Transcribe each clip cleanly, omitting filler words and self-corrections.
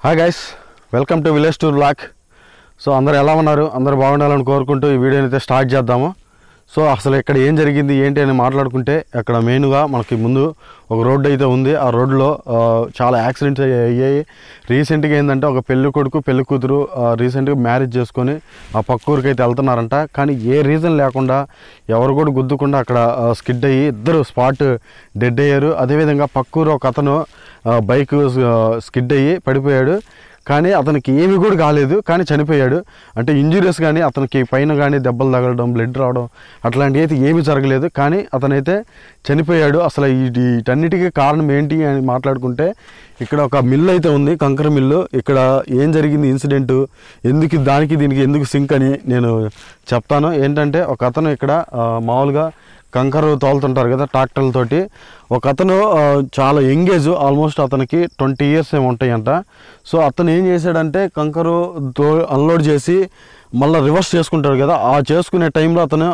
Hi guys, welcome to village tour blog. So అందరు ఎలా ఉన్నారు? అందరూ బాగుండాలని కోరుకుంటూ ఈ వీడియోని అయితే స్టార్ట్ చేద్దాము. సో అసలు ఇక్కడ ఏం జరిగింది ఏంటి అని మాట్లాడుకుంటే, అక్కడ మెయిన్గా మనకి ముందు ఒక రోడ్డు అయితే ఉంది. ఆ రోడ్లో చాలా యాక్సిడెంట్స్ అయ్యాయి. రీసెంట్గా ఏంటంటే ఒక పెళ్లి కొడుకు పెళ్లి కూతురు రీసెంట్గా మ్యారేజ్ చేసుకొని ఆ పక్క ఊరికి అయితే వెళ్తున్నారంట. కానీ ఏ రీజన్ లేకుండా ఎవరు కూడా గుద్దుకుండా అక్కడ స్కిడ్ అయ్యి ఇద్దరు స్పాట్ డెడ్ అయ్యారు. అదేవిధంగా పక్కూరు ఒక అతను బైక్ స్కిడ్ అయ్యి పడిపోయాడు. కానీ అతనికి ఏమి కూడా కాలేదు, కానీ చనిపోయాడు. అంటే ఇంజురీస్ కానీ అతనికి పైన కానీ దెబ్బలు తగలడం, బ్లడ్ రావడం అట్లాంటివి అయితే ఏమీ జరగలేదు. కానీ అతనైతే చనిపోయాడు. అసలు వీటన్నిటికీ కారణం ఏంటి అని మాట్లాడుకుంటే, ఇక్కడ ఒక మిల్లు అయితే ఉంది, కంకర మిల్లు. ఇక్కడ ఏం జరిగింది ఇన్సిడెంటు, ఎందుకు దానికి దీనికి ఎందుకు సింక్ అని నేను చెప్తాను. ఏంటంటే ఒక అతను ఇక్కడ మామూలుగా కంకర తోలుతుంటారు కదా ట్రాక్టర్లతోటి. ఒక అతను చాలా యంగేజ్, ఆల్మోస్ట్ అతనికి 20 years ఏమి ఉంటాయంట. సో అతను ఏం చేశాడంటే కంకరు అన్లోడ్ చేసి మళ్ళీ రివర్స్ చేసుకుంటాడు కదా, ఆ చేసుకునే టైంలో అతను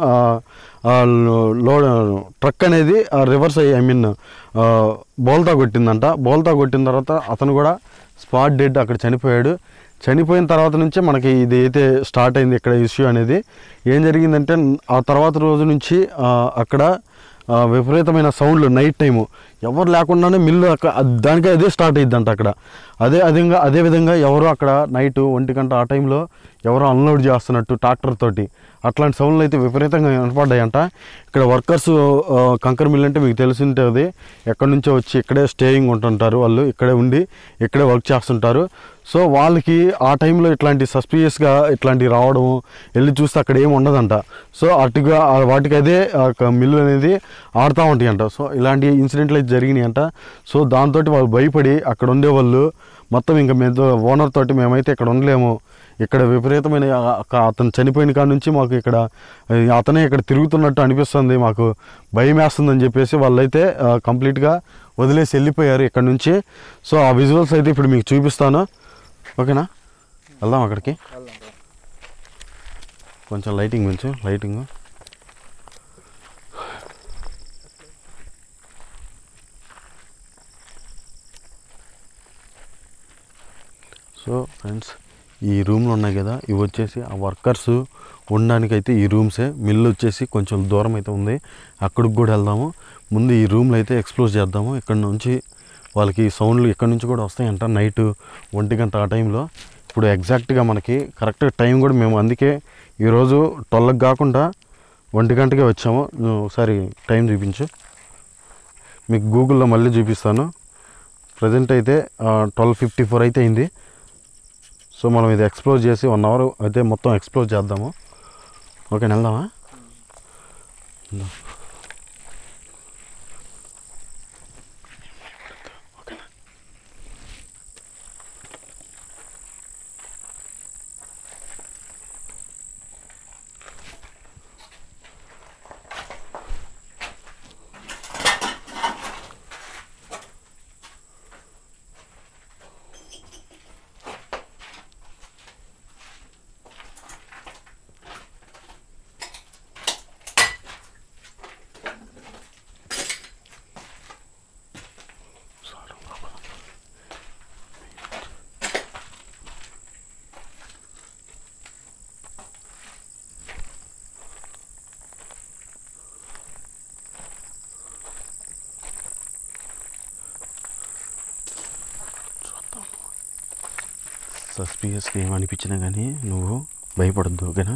లోడ్ ట్రక్ అనేది రివర్స్ అయ్యి బోల్తా కొట్టిందంట. బోల్తా కొట్టిన తర్వాత అతను కూడా స్పాట్ డెడ్ అక్కడ చనిపోయాడు. చనిపోయిన తర్వాత నుంచే మనకి ఇది అయితే స్టార్ట్ అయింది ఇక్కడ ఇష్యూ అనేది. ఏం జరిగిందంటే ఆ తర్వాత రోజు నుంచి అక్కడ విపరీతమైన సౌండ్లు, నైట్ టైము ఎవరు లేకుండానే మిల్లు దానికి అదే స్టార్ట్ అయ్యిద్దంట అక్కడ. అదేవిధంగా ఎవరో అక్కడ నైటు 1 గంట ఆ టైంలో ఎవరో అన్లోడ్ చేస్తున్నట్టు ట్రాక్టర్ తోటి అట్లాంటి సౌండ్లు అయితే విపరీతంగా వినపడ్డాయంట. ఇక్కడ వర్కర్స్ కంకర మిల్ అంటే మీకు తెలిసి ఉంటుంది, ఎక్కడి నుంచో వచ్చి ఇక్కడే స్టేయింగ్ ఉంటుంటారు, వాళ్ళు ఇక్కడే ఉండి ఇక్కడే వర్క్ చేస్తుంటారు. సో వాళ్ళకి ఆ టైంలో ఇట్లాంటి సస్పిషియస్గా ఇట్లాంటివి రావడం, వెళ్ళి చూస్తే అక్కడ ఏమి ఉండదంట. సో అటుగా వాటికి అదే మిల్లు అనేది ఆడుతూ ఉంటాయంట. సో ఇలాంటి ఇన్సిడెంట్లు అయితే జరిగినాయి అంట. సో దాంతో వాళ్ళు భయపడి అక్కడ ఉండేవాళ్ళు మొత్తం ఇంకా ఓనర్ తోటి మేమైతే ఇక్కడ ఉండలేము, ఇక్కడ విపరీతమైన అతను చనిపోయిన కాడ నుంచి మాకు ఇక్కడ అతనే ఇక్కడ తిరుగుతున్నట్టు అనిపిస్తుంది, మాకు భయం వేస్తుందని చెప్పేసి వాళ్ళైతే కంప్లీట్గా వదిలేసి వెళ్ళిపోయారు ఇక్కడ నుంచి. సో ఆ విజువల్స్ అయితే ఇప్పుడు మీకు చూపిస్తాను, ఓకేనా? వెళ్దాం అక్కడికి. కొంచెం లైటింగ్ లైటింగ్ సో ఫ్రెండ్స్, ఈ రూమ్లు ఉన్నాయి కదా, ఇవి వచ్చేసి ఆ వర్కర్స్ ఉండడానికైతే ఈ రూమ్సే. మిల్లు వచ్చేసి కొంచెం దూరం అయితే ఉంది, అక్కడికి కూడా వెళ్దాము. ముందు ఈ రూమ్లు అయితే ఎక్స్ప్లోర్ చేద్దాము. ఇక్కడ నుంచి వాళ్ళకి సౌండ్లు ఇక్కడ నుంచి కూడా వస్తాయంట నైట్ 1 గంట ఆ టైంలో. ఇప్పుడు ఎగ్జాక్ట్గా మనకి కరెక్ట్ టైం కూడా మేము అందుకే ఈరోజు 12కి కాకుండా 1 గంటకే వచ్చాము. ఒకసారి టైం చూపించు, మీకు గూగుల్లో మళ్ళీ చూపిస్తాను. ప్రజెంట్ అయితే 12:54 అయితే అయింది. సో మనం ఇది ఎక్స్ప్లోర్ చేసి 1 hour అయితే మొత్తం ఎక్స్ప్లోర్ చేద్దాము, ఓకే? వెళ్దామా? సస్పిషియస్గా ఏమనిపించినా కానీ నువ్వు భయపడద్దు, ఓకేనా?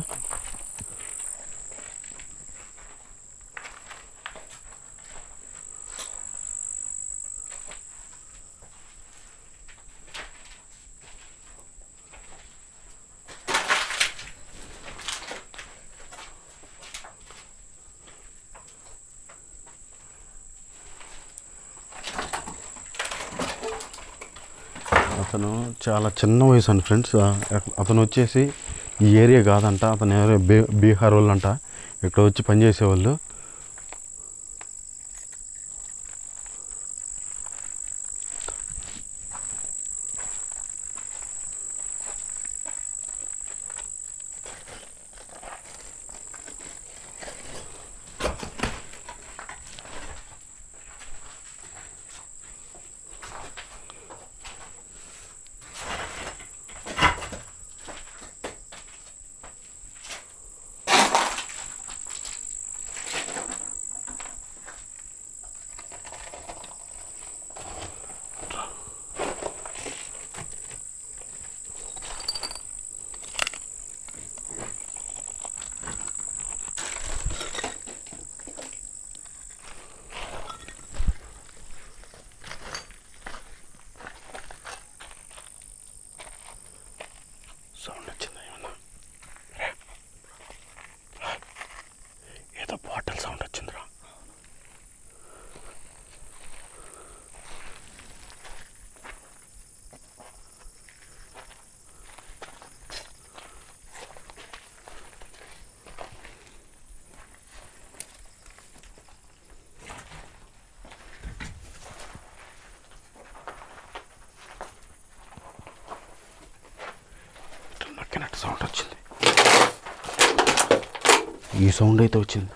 అతను చాలా చిన్న వయసు అండి ఫ్రెండ్స్. అతను వచ్చేసి ఈ ఏరియా కాదంట, అతను ఎవరో బీహార్ వాళ్ళు అంట, ఇక్కడ వచ్చి పనిచేసేవాళ్ళు. సౌండ్ వచ్చింది, ఈ సౌండ్ అయితే వచ్చింది.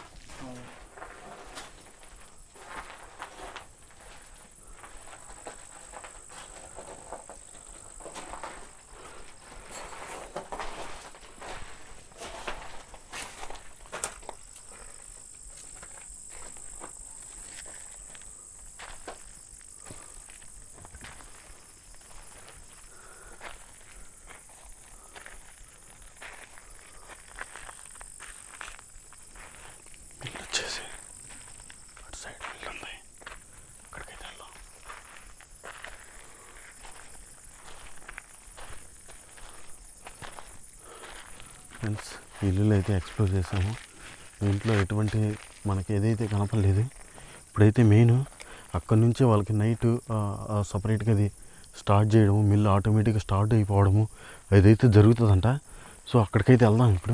వచ్చేసి అటు సైడ్ వెళ్ళండి, అక్కడికైతే వెళ్దాం. ఫ్రెండ్స్, ఇల్లులు అయితే ఎక్స్ప్లోర్ చేసాము. ఇంట్లో ఎటువంటి మనకి ఏదైతే కనపడలేదు. ఇప్పుడైతే మెయిన్ అక్కడి నుంచే వాళ్ళకి నైట్ సపరేట్గా అది స్టార్ట్ చేయడము, మిల్లు ఆటోమేటిక్గా స్టార్ట్ అయిపోవడము అదైతే జరుగుతుందంట. సో అక్కడికైతే వెళ్దాం ఇప్పుడు.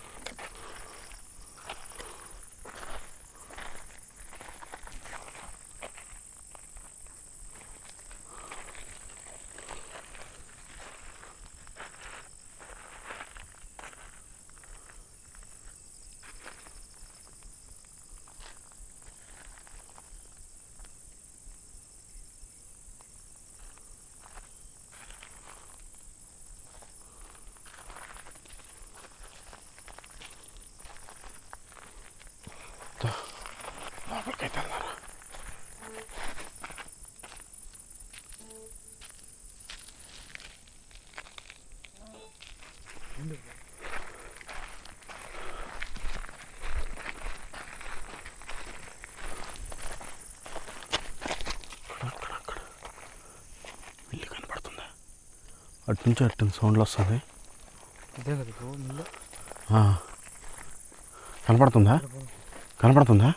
లోపలికైతే వెళ్దారా. అక్కడ ఇల్లు కనపడుతుందా? అటు నుంచి అటు సౌండ్లు వస్తుంది. కనపడుతుందా? కనపడుతుందా?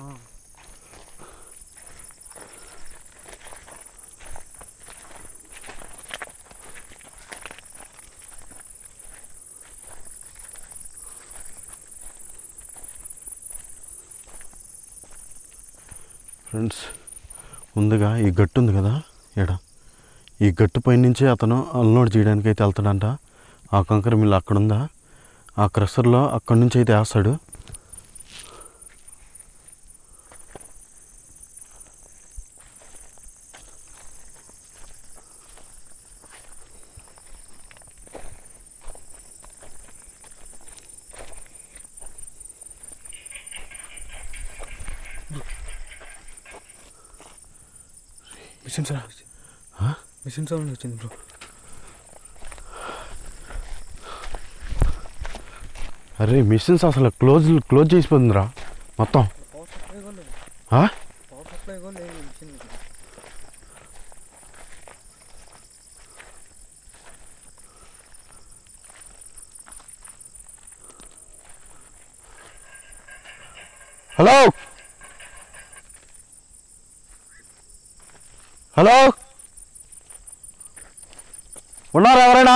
ఫ్రెండ్స్, ముందుగా ఈ గట్టు ఉంది కదా ఇక్కడ, ఈ గట్టు పైనుంచి అతను అన్లోడ్ చేయడానికి అయితే వెళ్తాడంట. ఆ కంకర మిల్లు అక్కడ ఉందా, ఆ క్రషర్లో అక్కడి నుంచి అయితే వేస్తాడు. మిషన్ సౌండ్ వచ్చింది బ్రో. అరే మిషన్స్ అసలు క్లోజ్ చేసిపోతుందిరా మొత్తం. హలో హలో, ఉన్నారా ఎవరైనా?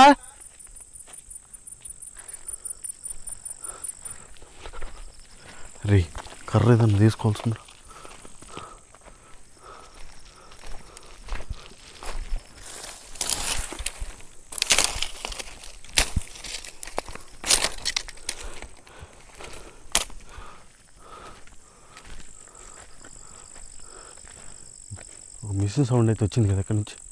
రే కర్ర ఏదన్నా తీసుకోవాల్సిందిరా. ఒక మిషన్ సౌండ్ అయితే వచ్చింది కదా అక్కడి నుంచి.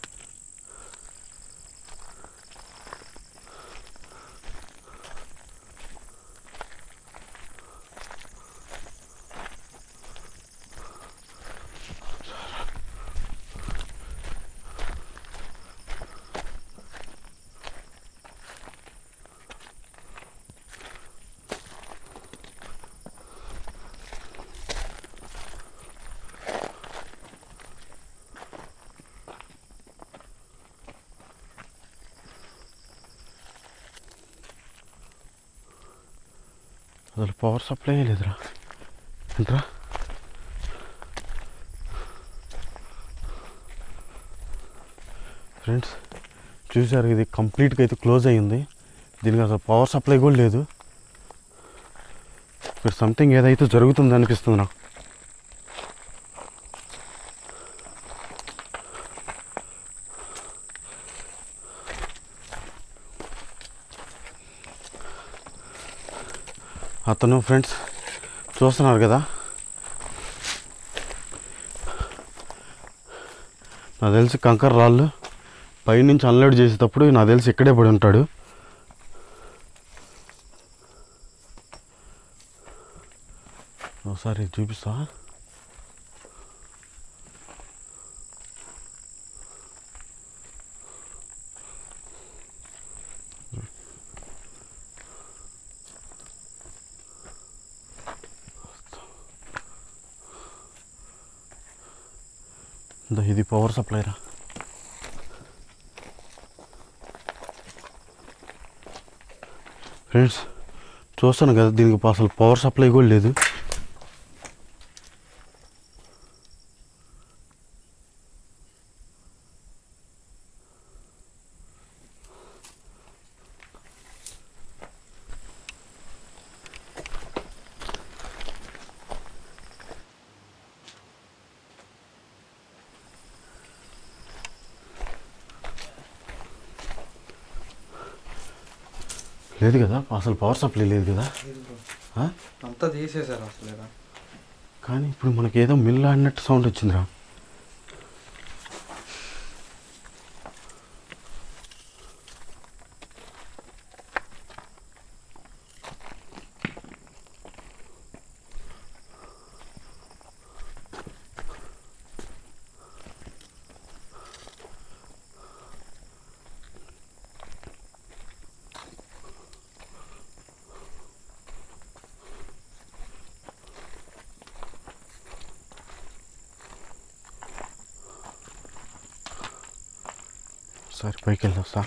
అసలు పవర్ సప్లై లేదురా. ఏంట్రా ఫ్రెండ్స్, చూసారు ఇది కంప్లీట్గా అయితే క్లోజ్ అయ్యింది. దీనికి అసలు పవర్ సప్లై కూడా లేదు. ఇక్కడ సంథింగ్ ఏదైతే జరుగుతుంది అనిపిస్తుంది నాకు. అతను ఫ్రెండ్స్ చూస్తున్నారు కదా, నాకు తెలిసి కంకర రాళ్ళు పైనుంచి అన్లోడ్ చేసేటప్పుడు నాకు తెలిసి ఇక్కడే పడి ఉంటాడు. ఒకసారి చూపిస్తా. ఇది పవర్ సప్లై రా. ఫ్రెండ్స్ చూస్తాను కదా, దీనికి అసలు పవర్ సప్లై కూడా లేదు. లేదు కదా, అసలు పవర్ సప్లై లేదు కదా. అంతా తీసేశారు అసలు ఇలా. కానీ ఇప్పుడు మనకి ఏదో మిల్ ఆడినట్టు సౌండ్ వచ్చిందిరా. సరే పైకి వెళ్ళి వస్తా.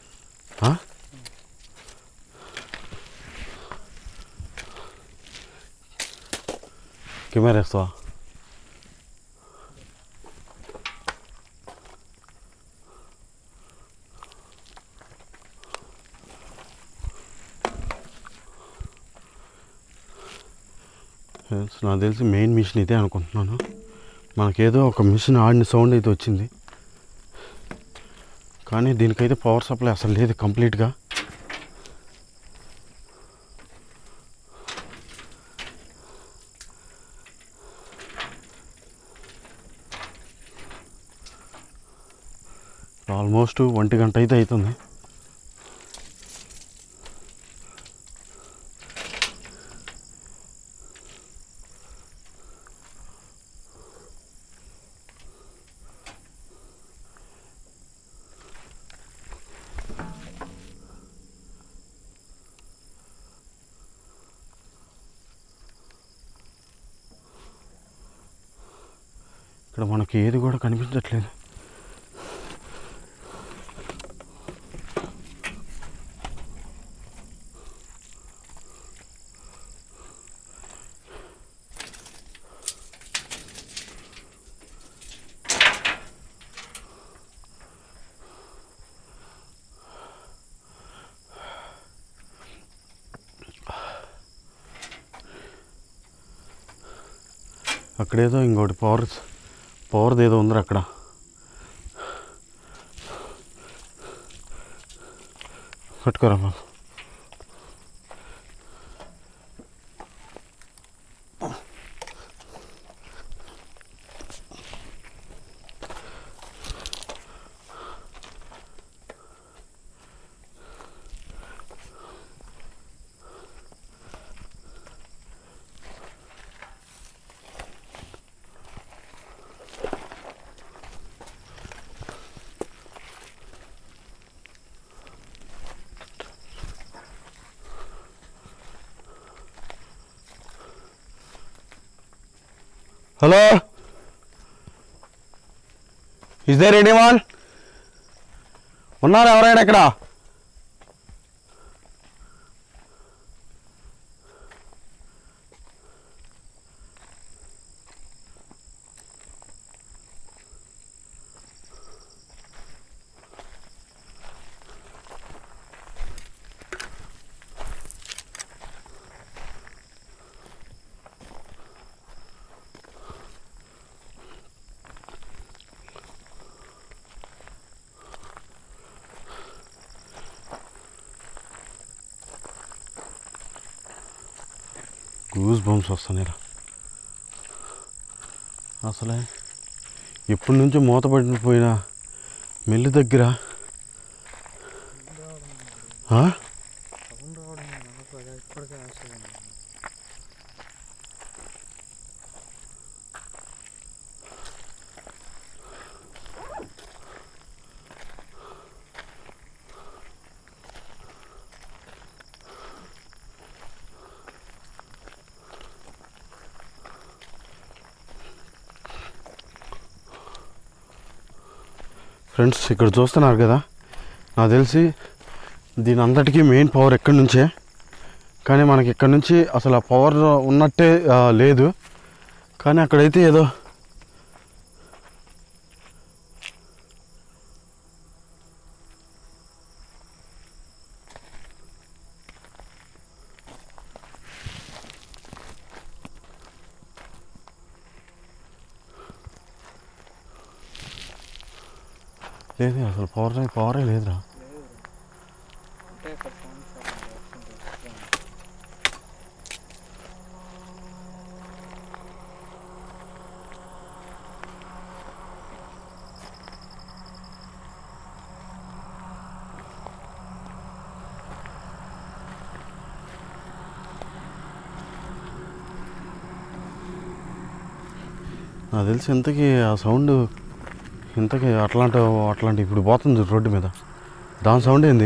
కెమెరా వేస్తావా? నాకు తెలిసి మెయిన్ మిషన్ ఇదే అనుకుంటున్నాను. మనకేదో ఒక మిషన్ ఆడిన సౌండ్ అయితే వచ్చింది, కానీ దీనికైతే పవర్ సప్లై అసలు లేదు కంప్లీట్గా. ఆల్మోస్ట్ 1 గంట అయితే అవుతుంది. ఇక్కడ మనకి ఏది కూడా కనిపించట్లేదు. అక్కడేదో ఇంకోటి పవర్ది ఏదో ఉందిరా అక్కడ. పట్టుకోరా బాబు. Hello, is there anyone? ఉన్నారా ఎవరైనా ఇక్కడ? గూస్ బంప్స్ వస్తున్నాయిరా. అసలే ఎప్పటి నుంచో మూతపడిపోయిన మిల్లు దగ్గర ఫ్రెండ్స్ ఇక్కడ చూస్తున్నారు కదా, నాకు తెలిసి దీని అంతటికీ మెయిన్ పవర్ ఎక్కడి నుంచే. కానీ మనకి ఇక్కడ నుంచి అసలు ఆ పవర్ ఉన్నట్టే లేదు. కానీ అక్కడైతే ఏదో లేదు, అసలు పవరే లేదురా. నాకు తెలిసి ఇంతకీ ఆ సౌండ్ ఇంతకీ అట్లాంటి ఇప్పుడు పోతుంది రోడ్డు మీద, దాని సౌండ్ ఏంది?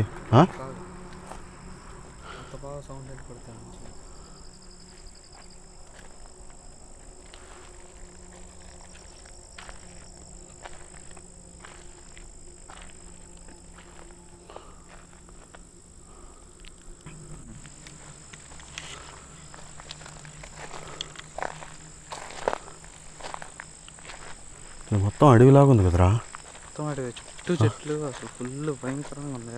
మొత్తం అడవిలాగా ఉంది కదరా. మొత్తం అడవి, చుట్టూ చెట్లు, అసలు ఫుల్ భయంకరంగా ఉంది.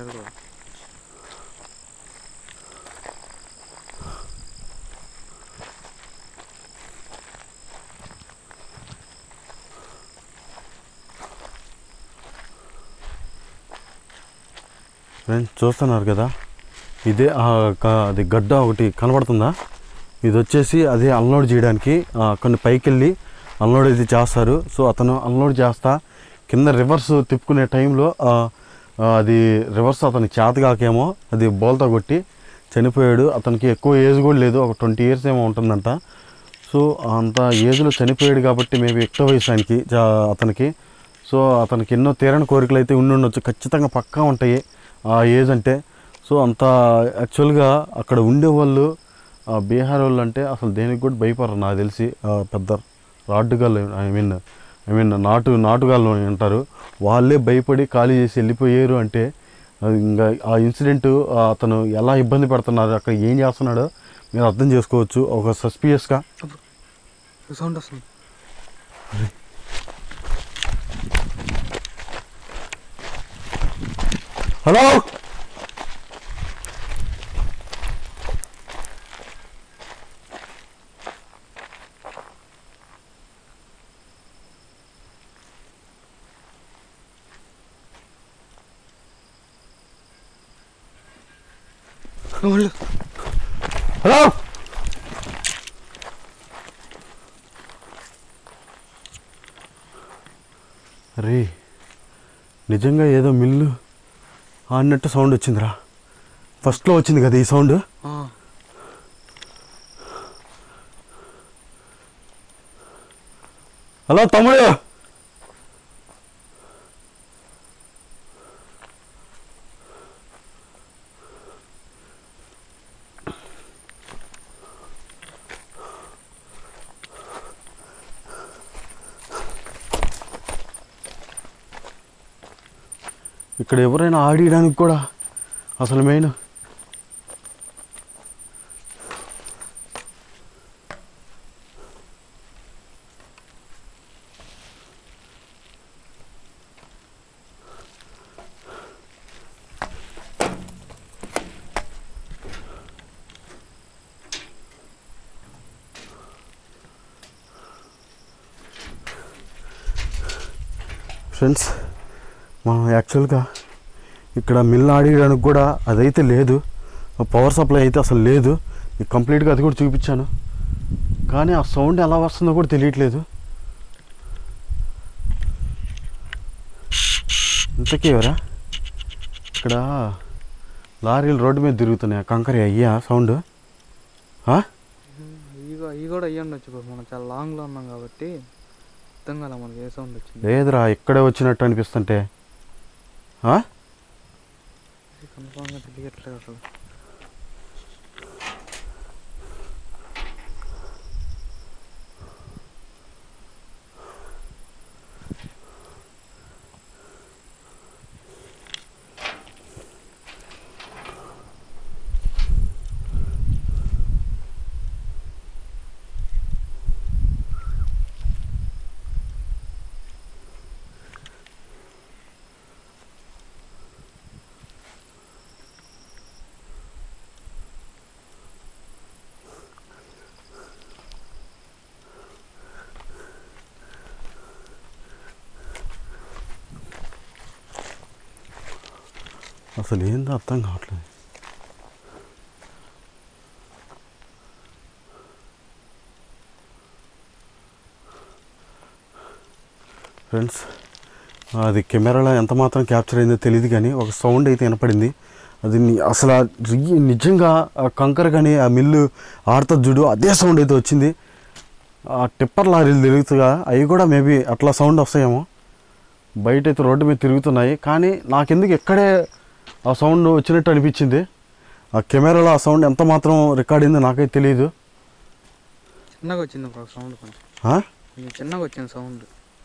ఫ్రెండ్స్ చూస్తున్నారు కదా, ఇదే అది గడ్డ ఒకటి కనబడుతుందా, ఇది వచ్చేసి అదే అన్లోడ్ చేయడానికి కొన్ని పైకి వెళ్ళి అన్లోడ్ అయితే చేస్తారు. సో అతను అన్లోడ్ చేస్తా కింద రివర్స్ తిప్పుకునే టైంలో అది రివర్స్ అతనికి చేతగాకేమో అది బోల్తా కొట్టి చనిపోయాడు. అతనికి ఎక్కువ ఏజ్ కూడా లేదు, ఒక 20 years ఏమో ఉంటుందంట. సో అంత ఏజ్లో చనిపోయాడు కాబట్టి మేబీ ఎక్కువ వయసు అతనికి. సో అతనికి ఎన్నో తీరని కోరికలు అయితే ఉండొచ్చు, ఖచ్చితంగా పక్కా ఉంటాయి ఆ ఏజ్ అంటే. సో అంత యాక్చువల్గా అక్కడ ఉండేవాళ్ళు బీహార్ వాళ్ళు అంటే అసలు దేనికి కూడా భయపడరు నాకు తెలిసి. పెద్ద రాడ్డుగాళ్ళు ఐ మీన్ నాటుగాళ్ళు అంటారు, వాళ్ళే భయపడి ఖాళీ చేసి వెళ్ళిపోయారు. అంటే ఇంకా ఆ ఇన్సిడెంట్ అతను ఎలా ఇబ్బంది పడుతున్నారు, అక్కడ ఏం చేస్తున్నాడో మీరు అర్థం చేసుకోవచ్చు. ఒక సస్పియస్గా సౌండ్ వస్తుంది. హలో హలో అరే నిజంగా ఏదో మిల్లు అన్నట్టు సౌండ్ వచ్చిందిరా. ఫస్ట్లో వచ్చింది కదా ఈ సౌండ్. హలో తమ్ముడు, ఇక్కడ ఎవరైనా ఆడియడానికి కూడా అసలు మెయిన్ ఫ్రెండ్స్, మనం యాక్చువల్గా ఇక్కడ మిల్ ఆడియడానికి కూడా అదైతే లేదు, పవర్ సప్లై అయితే అసలు లేదు. మీకు కంప్లీట్గా అది కూడా చూపించాను. కానీ ఆ సౌండ్ ఎలా వస్తుందో కూడా తెలియట్లేదు. ఇంతకీ ఎవరా ఇక్కడ లారీలు రోడ్డు మీద తిరుగుతున్నాయి, కంకర అయ్యా సౌండ్? అవి కూడా అయ్యి ఉండొచ్చు బ్రో, మనం చాలా లాంగ్లో ఉన్నాం కాబట్టి అర్థం కాలే మనకి ఏ సౌండ్ వచ్చింది. లేదురా, ఇక్కడే వచ్చినట్టు అనిపిస్తుంటే. కన్ఫామ్గా తెలియట్లేదు అసలు. అసలు ఏందో అర్థం కావట్లేదు. ఫ్రెండ్స్, అది కెమెరాలో ఎంత మాత్రం క్యాప్చర్ అయిందో తెలియదు, కానీ ఒక సౌండ్ అయితే వినపడింది. అది అసలు నిజంగా ఆ కంకర కానీ ఆ మిల్లు ఆడుతుంది చూడు, అదే సౌండ్ అయితే వచ్చింది. ఆ టిప్పర్ లారీలు తిరుగుతుగా అవి కూడా మేబీ అట్లా సౌండ్ వస్తాయేమో. బయట అయితే రోడ్డు మీద తిరుగుతున్నాయి, కానీ నాకెందుకు ఎక్కడే ఆ సౌండ్ వచ్చినట్టు అనిపించింది. ఆ కెమెరాలో ఆ సౌండ్ ఎంత మాత్రం రికార్డ్ అయిందో నాకైతే తెలియదు. చిన్నగా వచ్చింది బ్రో సౌండ్, కొంచెం చిన్నగా వచ్చింది సౌండ్.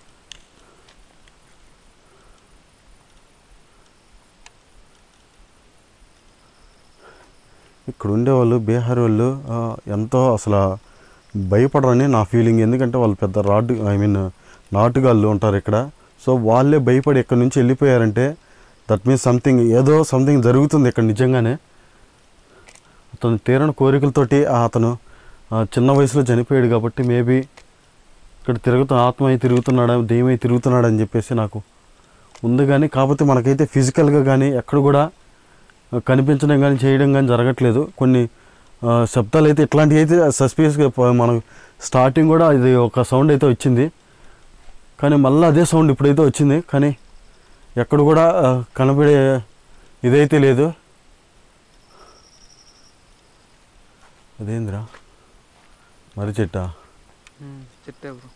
ఇక్కడ ఉండేవాళ్ళు బీహార్ వాళ్ళు ఎంతో అసలు భయపడరని నా ఫీలింగ్. ఎందుకంటే వాళ్ళు పెద్ద నాటుగాళ్ళు ఉంటారు ఇక్కడ. సో వాళ్ళే భయపడి ఇక్కడ నుంచి వెళ్ళిపోయారంటే దట్ మీన్స్ ఏదో సంథింగ్ జరుగుతుంది ఇక్కడ నిజంగానే. అతను తీరని కోరికలతోటి అతను చిన్న వయసులో చనిపోయాడు కాబట్టి మేబీ ఇక్కడ ఆత్మ తిరుగుతున్నాడా, దెయ్యమై తిరుగుతున్నాడు అని చెప్పేసి నాకు ఉంది. కానీ కాకపోతే మనకైతే ఫిజికల్గా కానీ ఎక్కడ కూడా కనిపించడం కానీ చేయడం కానీ జరగట్లేదు. కొన్ని శబ్దాలు అయితే ఇట్లాంటివి అయితే సస్పిషియస్గా మనకు స్టార్టింగ్ కూడా ఇది ఒక సౌండ్ అయితే వచ్చింది, కానీ మళ్ళీ అదే సౌండ్ ఇప్పుడైతే వచ్చింది. కానీ ఎక్కడ కూడా కనబడే ఇదైతే లేదు. అదేందిరా, మరి చెట్టా? చెట్టే బ్రో.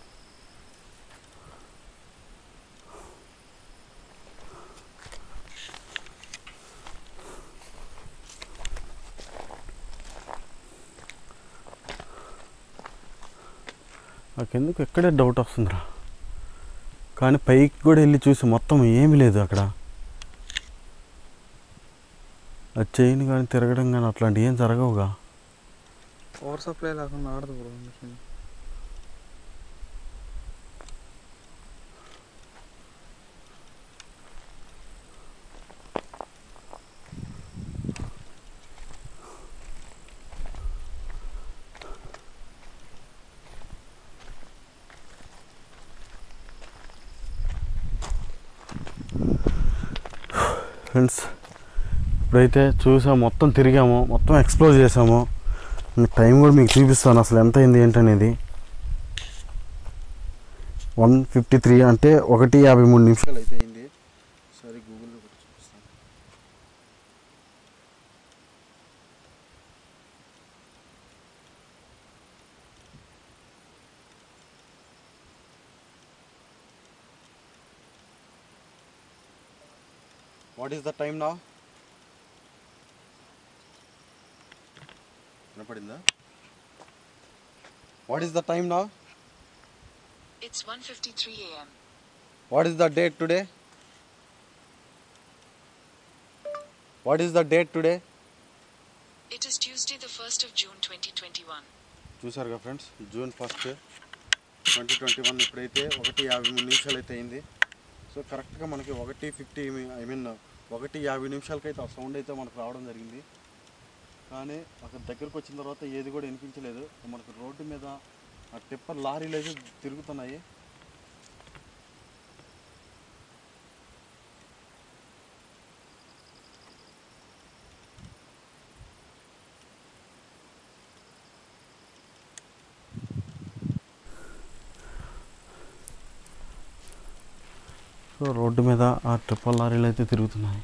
నాకెందుకు ఎక్కడే డౌట్ వస్తుందిరా. కానీ పైకి కూడా వెళ్ళి చూసి మొత్తం ఏమీ లేదు అక్కడ. ఆ చైన్ కానీ తిరగడం కానీ అట్లాంటివి ఏం జరగవుగా. పవర్ సప్లై లేకుండా ఆడదు బ్రో మిషన్. ఫ్రెండ్స్, ఇప్పుడైతే చూసాము, మొత్తం తిరిగాము, మొత్తం ఎక్స్ప్లోర్ చేసాము. టైం కూడా మీకు చూపిస్తాను అసలు ఎంత అయింది ఏంటనేది. 1:53 అంటే 1:53 నిమిషాలు అయితే అయింది. సరే గూగుల్లో కూడా చూపిస్తాను. What is the time now? వినపడిందా? What is the time now? It's 1:53 a.m. What is the date today? What is the date today? It is Tuesday, the 1st of June, 2021. చూసారుగా ఫ్రెండ్స్, June 1st, 2021 ఇప్పుడైతే 1:53 నిమిషాలు అయితే అయింది. So కరెక్ట్గా మనకి 1:50 1:50 నిమిషాలకైతే ఆ sound అయితే మనకు రావడం జరిగింది. కానీ అక్కడ దగ్గరకు వచ్చిన తర్వాత ఏది కూడా వినిపించలేదు. మనకు రోడ్డు మీద ఆ టిప్పర్ లారీలు అయితే తిరుగుతున్నాయి. సో రోడ్డు మీద ఆ ట్రిపుల్ లారీలు అయితే తిరుగుతున్నాయి.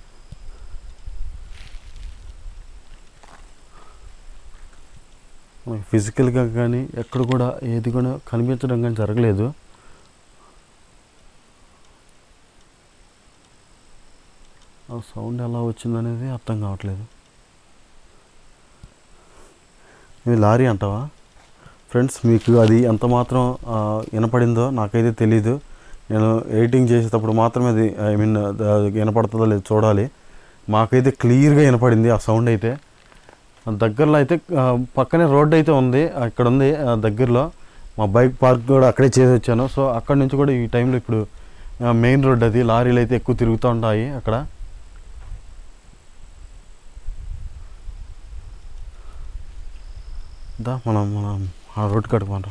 మనకి ఫిజికల్గా కానీ ఎక్కడ కూడా ఏది కూడా కనిపించడం కానీ జరగలేదు. ఆ సౌండ్ ఎలా వచ్చిందనేది అర్థం కావట్లేదు. ఇది లారీ అంటావా ఫ్రెండ్స్? మీకు అది ఎంత మాత్రం వినపడిందో నాకైతే తెలీదు. నేను ఎడిటింగ్ చేసేటప్పుడు మాత్రమే అది వినపడుతుందో లేదు చూడాలి. మాకైతే క్లియర్గా వినపడింది ఆ సౌండ్ అయితే. దగ్గరలో అయితే పక్కనే రోడ్డు అయితే ఉంది, ఇక్కడ ఉంది దగ్గరలో. మా బైక్ పార్క్ కూడా అక్కడే చేసి వచ్చాను. సో అక్కడి నుంచి కూడా ఈ టైంలో ఇప్పుడు మెయిన్ రోడ్ అది, లారీలు అయితే ఎక్కువ తిరుగుతూ ఉంటాయి అక్కడ. మనం ఆ రోడ్డు కడుకుంటాం.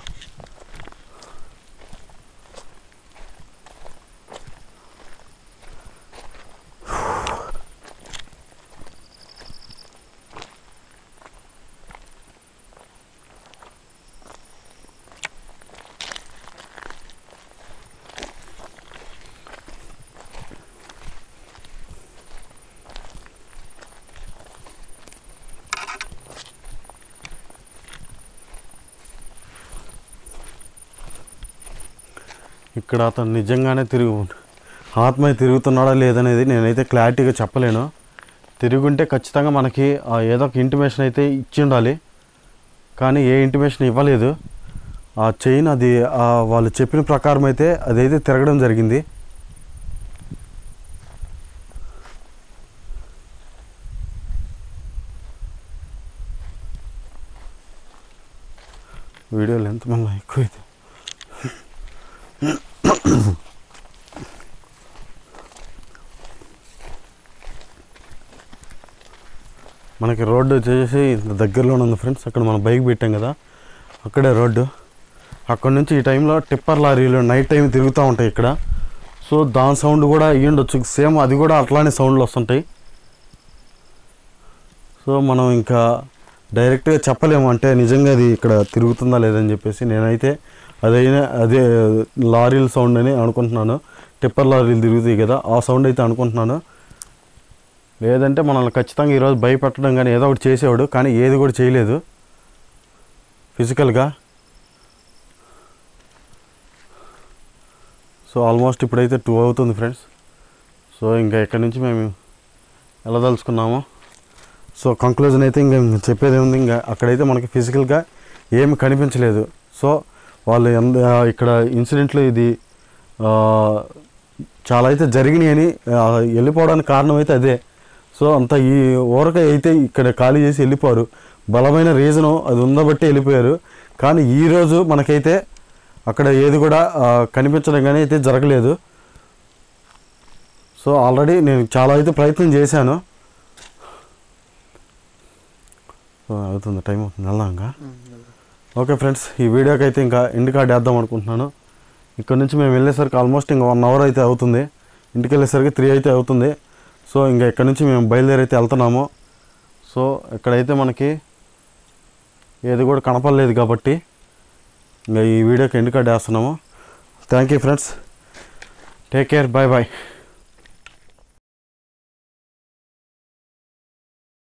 ఇక్కడ అతను నిజంగానే ఆత్మ తిరుగుతున్నాడా లేదనేది నేనైతే క్లారిటీగా చెప్పలేను. తిరుగుంటే ఖచ్చితంగా మనకి ఏదో ఒక ఇంటిమేషన్ అయితే ఇచ్చి ఉండాలి, కానీ ఏ ఇంటిమేషన్ ఇవ్వలేదు. ఆ చైన్ అది వాళ్ళు చెప్పిన ప్రకారం అయితే అదైతే తిరగడం జరిగింది. వీడియో లెంత్ మళ్ళీ ఎక్కువైతే మనకి రోడ్డు వచ్చేసి దగ్గరలోనే ఉంది ఫ్రెండ్స్. అక్కడ మనం బైక్ పెట్టాం కదా, అక్కడే రోడ్డు. అక్కడ నుంచి ఈ టైంలో టిప్పర్ లారీలు నైట్ టైం తిరుగుతూ ఉంటాయి ఇక్కడ. సో దాని సౌండ్ కూడా ఇయ్యండొచ్చు, సేమ్ అది కూడా అట్లానే సౌండ్లు వస్తుంటాయి. సో మనం ఇంకా డైరెక్ట్గా చెప్పలేము అంటే నిజంగా అది ఇక్కడ తిరుగుతుందా లేదని చెప్పేసి. నేనైతే అదే లారీల సౌండ్ అని అనుకుంటున్నాను. టిప్పర్ లారీలు తిరుగుతాయి కదా, ఆ సౌండ్ అయితే అనుకుంటున్నాను. లేదంటే మనల్ని ఖచ్చితంగా ఈరోజు భయపెట్టడం కానీ ఏదో ఒకటి చేసేవాడు, కానీ ఏది కూడా చేయలేదు ఫిజికల్గా. సో ఆల్మోస్ట్ ఇప్పుడైతే 2 అవుతుంది ఫ్రెండ్స్. సో ఇంకా ఇక్కడి నుంచి మేము వెళ్ళదలుచుకున్నాము. సో కంక్లూజన్ అయితే ఇంకా చెప్పేది ఉంది, ఇంకా అక్కడైతే మనకి ఫిజికల్గా ఏమి కనిపించలేదు. సో వాళ్ళు ఇక్కడ ఇన్సిడెంట్లు ఇది చాలా అయితే జరిగినాయి అని వెళ్ళిపోవడానికి కారణం అయితే అదే. సో అంత ఈ ఊరక అయితే ఇక్కడ ఖాళీ చేసి వెళ్ళిపోరు, బలమైన రీజను అది ఉందబట్టి వెళ్ళిపోయారు. కానీ ఈరోజు మనకైతే అక్కడ ఏది కూడా కనిపించడం కానీ అయితే జరగలేదు. సో ఆల్రెడీ నేను చాలా అయితే ప్రయత్నం చేశాను. సో అవుతుంది, టైం అవుతుంది, వెళ్దాంగా. ఓకే ఫ్రెండ్స్, ఈ వీడియోకి అయితే ఇంకా ఎండ్ కార్డ్ వేద్దాం అనుకుంటున్నాను. ఇక్కడ నుంచి మేము వెళ్ళేసరికి ఆల్మోస్ట్ ఇంకా 1 అవర్ అయితే అవుతుంది. ఇంటికి వెళ్ళేసరికి 3 అయితే అవుతుంది. సో ఇంకా ఇక్కడ నుంచి మేము బయలుదేరి అయితే వెళ్తున్నాము. సో ఇక్కడైతే మనకి ఏది కూడా కనపడలేదు కాబట్టి ఇంకా ఈ వీడియోకి ఎండ్ కార్డ్ వేస్తున్నాము. Thank you friends, take care, bye bye.